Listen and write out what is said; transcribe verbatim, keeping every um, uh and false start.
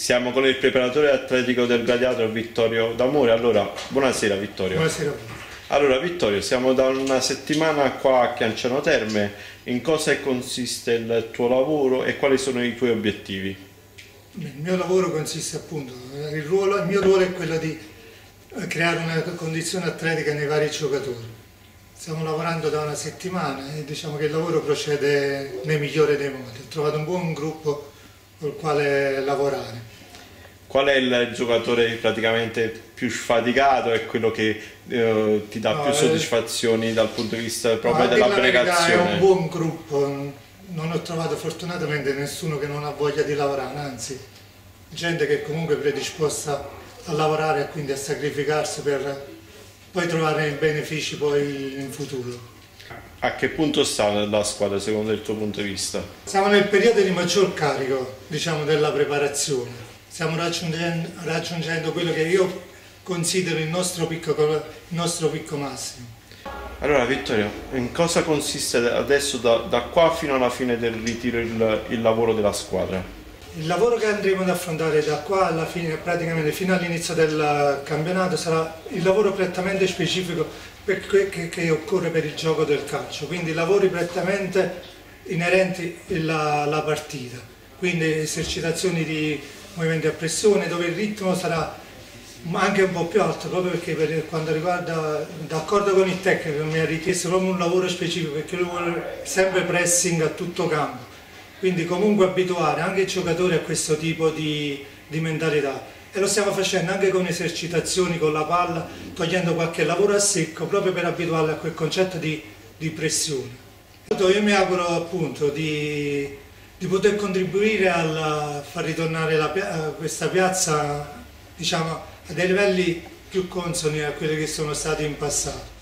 Siamo con il preparatore atletico del Gladiator Vittorio D'Amore. Allora, buonasera Vittorio. Buonasera. Allora Vittorio, siamo da una settimana qua a Chianciano Terme. In cosa consiste il tuo lavoro e quali sono i tuoi obiettivi? Il mio lavoro consiste appunto, il, ruolo, il mio ruolo è quello di creare una condizione atletica nei vari giocatori. Stiamo lavorando da una settimana e diciamo che il lavoro procede nel migliore dei modi. Ho trovato un buon gruppo col quale lavorare. Qual è il giocatore praticamente più sfaticato e quello che eh, ti dà no, più soddisfazioni dal punto di vista proprio no, dell'abnegazione? È un buon gruppo, non ho trovato fortunatamente nessuno che non ha voglia di lavorare, anzi gente che è comunque predisposta a lavorare e quindi a sacrificarsi per poi trovare i benefici poi in futuro. A che punto sta la squadra secondo il tuo punto di vista? Siamo nel periodo di maggior carico, diciamo, della preparazione. Stiamo raggiungendo, raggiungendo quello che io considero il nostro picco, il nostro picco massimo. Allora Vittorio, in cosa consiste adesso da, da qua fino alla fine del ritiro il, il lavoro della squadra? Il lavoro che andremo ad affrontare da qua alla fine, praticamente fino all'inizio del campionato, sarà il lavoro prettamente specifico che, che, che occorre per il gioco del calcio, quindi lavori prettamente inerenti alla, alla partita, quindi esercitazioni di movimenti a pressione dove il ritmo sarà anche un po' più alto, proprio perché per quanto riguarda, d'accordo con il tecnico, mi ha richiesto proprio un lavoro specifico perché lui vuole sempre pressing a tutto campo. Quindi comunque abituare anche i giocatori a questo tipo di, di mentalità e lo stiamo facendo anche con esercitazioni con la palla, togliendo qualche lavoro a secco proprio per abituarli a quel concetto di, di pressione. Io mi auguro appunto di, di poter contribuire a far ritornare la, questa piazza, diciamo, a dei livelli più consoni a quelli che sono stati in passato.